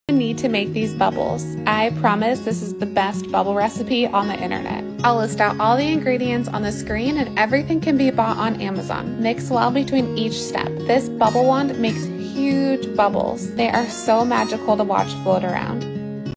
Need to make these bubbles. I promise this is the best bubble recipe on the internet. I'll list out all the ingredients on the screen and everything can be bought on Amazon. Mix well between each step. This bubble wand makes huge bubbles. They are so magical to watch float around.